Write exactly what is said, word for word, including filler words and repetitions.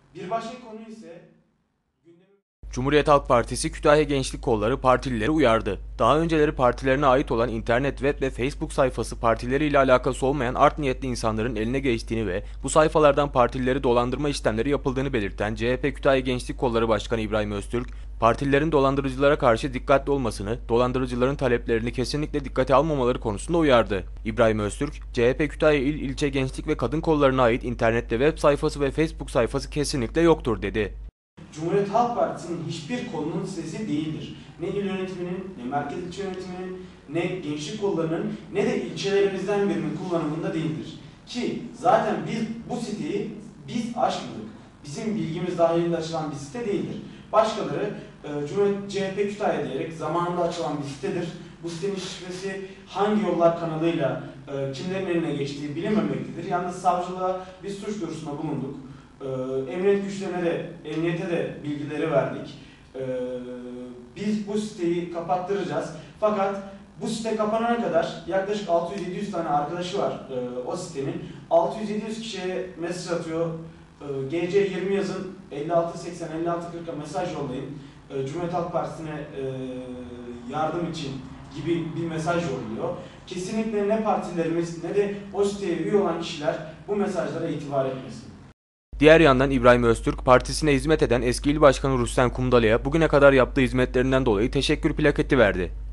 Bir başka konu ise Cumhuriyet Halk Partisi Kütahya Gençlik Kolları partilileri uyardı. Daha önceleri partilerine ait olan internet, web ve Facebook sayfası partileriyle alakası olmayan art niyetli insanların eline geçtiğini ve bu sayfalardan partilileri dolandırma işlemleri yapıldığını belirten C H P Kütahya Gençlik Kolları Başkanı İbrahim Öztürk, partililerin dolandırıcılara karşı dikkatli olmasını, dolandırıcıların taleplerini kesinlikle dikkate almamaları konusunda uyardı. İbrahim Öztürk, C H P Kütahya İl İlçe Gençlik ve Kadın Kollarına ait internette web sayfası ve Facebook sayfası kesinlikle yoktur dedi. Cumhuriyet Halk Partisi'nin hiçbir kolunun sesi değildir. Ne il yönetiminin, ne merkez ilçe yönetiminin, ne gençlik kollarının, ne de ilçelerimizden birinin kullanımında değildir. Ki zaten biz bu siteyi biz açmadık. Bizim bilgimiz dahilinde açılan bir site değildir. Başkaları e, Cumhuriyet C H P Kütahya diyerek zamanında açılan bir sitedir. Bu sitenin şifresi hangi yollar kanalıyla e, kimlerin eline geçtiği bilinmemektedir. Yalnız savcılığa biz suç duyurusunda bulunduk. Ee, emniyet güçlerine de, emniyete de bilgileri verdik. Ee, biz bu siteyi kapattıracağız. Fakat bu site kapanana kadar yaklaşık altı yüz yedi yüz tane arkadaşı var e, o sitenin. altı yüz yedi yüz kişiye mesaj atıyor. E, G C yirmi yazın, elli altı seksen elli altı kırka mesaj yollayın. E, Cumhuriyet Halk Partisi'ne e, yardım için gibi bir mesaj yolluyor. Kesinlikle ne partilerimiz ne de o siteye üye olan kişiler bu mesajlara itibar etmesin. Diğer yandan İbrahim Öztürk, partisine hizmet eden eski il başkanı Rüstem Kumdalı'ya bugüne kadar yaptığı hizmetlerinden dolayı teşekkür plaketi verdi.